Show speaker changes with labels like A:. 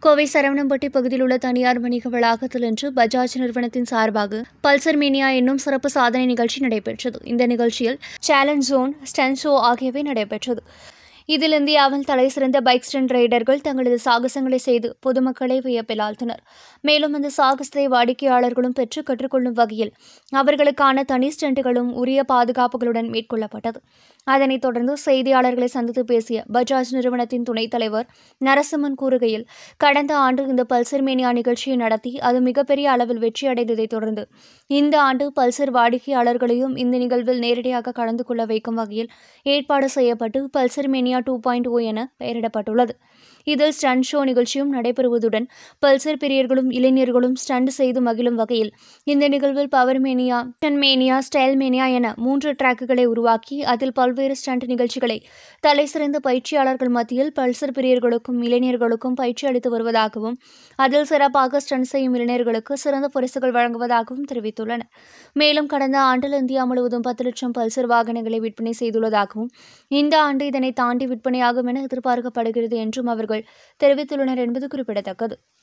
A: கோவை சரவணம்பட்டி பகுதியில் உள்ள தனியார் வணிக வளாகத்தில் இன்று பஜாஜ் நிறுவனத்தின் சார்பாக பல்சர் மேனியா என்னும் சிறப்பு சாதனை நிகழ்ச்சி நடைபெற்றது. இந்த நிகழ்ச்சியில் சேலஞ்ச் ஜோன், ஸ்டண்ட் ஷோ ஆகியவை நடைபெற்றது. இதில் இந்தியாவில் தலைசிறந்த பைக் ஸ்டண்ட் ரைடர்கள் தங்களது சாகசங்களை செய்து பொதுமக்களை வியப்பில் ஆழ்த்தினர். மேலும் இந்த சாகசத்தை வாடிக்கையாளர்களும் பெற்று கற்றுக்கொள்ளும் வகையில் அவர்களுக்கான தனி ஸ்டண்டுகளும் உரிய பாதுகாப்புகளுடன் மேற்கொள்ளப்பட்டது. அதனைத் தொடர்ந்து செய்தியாளர்களை சந்தித்து பேசிய பஜாஜ் நிறுவனத்தின் துணைத் தலைவர் நரசிம்மன் கூறுகையில், கடந்த ஆண்டு இந்த பல்சர் மேனியா நிகழ்ச்சியை நடத்தி அது மிகப்பெரிய அளவில் வெற்றியடைந்ததைத் தொடர்ந்து இந்த ஆண்டு பல்சர் வாடிக்கையாளர்களையும் இந்த நிகழ்வில் நேரடியாக கலந்து கொள்ள வைக்கும் வகையில் ஏற்பாடு செய்யப்பட்டு பல்சர் மேனியா 2.0 என பெயரிடப்பட்டுள்ளது. இதில் ஸ்டண்ட் ஷோ நிகழ்ச்சியும் நடைபெறுவதுடன் பல்சர் பிரியர்களும் இளைஞர்களும் ஸ்டண்ட் செய்து மகிழும் வகையில் இந்த நிகழ்வில் power mania, stun mania, style mania என 3 டிராக்குகளை உருவாக்கி அதில் பல்வேறு ஸ்டண்ட் நிகழ்ச்சிகளை தலைசிறந்த பயிற்சியாளர்கள் மத்தியில் பல்சர் பிரியர்களுக்கும் இளைஞர்களுக்கும் பயிற்சி அளித்து வருவதாகவும் அதில் சிறப்பாக ஸ்டண்ட் செய்யும் இளைஞர்களுக்கு சிறந்த பரிசுகள் வழங்குவதாகவும் தெரிவித்துள்ளனர். மேலும் கடந்த ஆண்டில் இந்தியா முழுவதும் 10 லட்சம் பல்சர் வாகனங்களை விற்பனை செய்துள்ளதாகவும் இந்த ஆண்டு இதனை தாண்டி விற்பனையாகும் என எதிர்பார்க்கப்படுகிறது என்றும் அவர்கள் தெரிவித்துள்ளனர் என்பது குறிப்பிடத்தக்கது.